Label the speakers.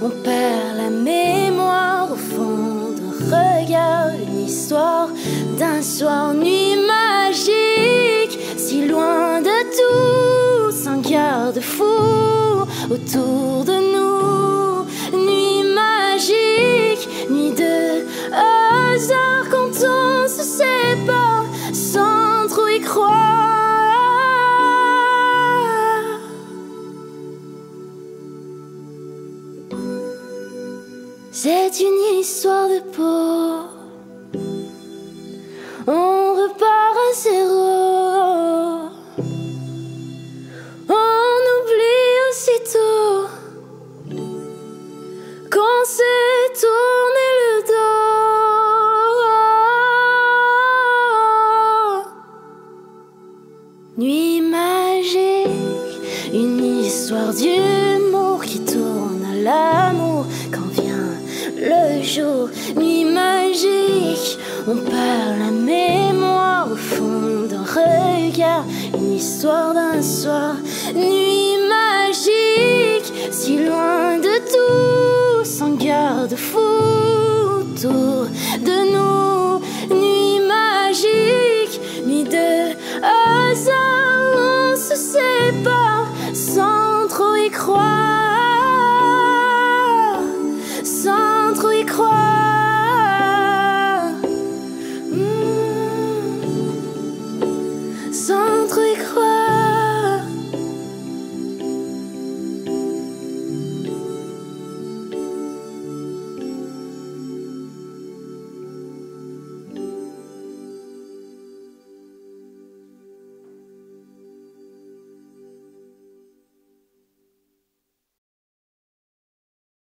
Speaker 1: On perd la mémoire au fond d'un regard, une histoire d'un soir, nuit magique, si loin de tous, un garde-fou autour de nous. Nuit magique, nuit de hasard, quand on se sépare sans trop y croire. C'est une histoire de peau, on repart à zéro, on oublie aussitôt qu'on s'est tourné le dos. Nuit magique, une histoire d'humour qui tourne à l'amour quand vient le jour. Nuit magique, on perd la mémoire au fond d'un regard, une histoire d'un soir. Nuit magique, si loin de tous, un garde-fou autour de nous. Nuit magique, nuit de hasard, on se sépare sans trop y croire.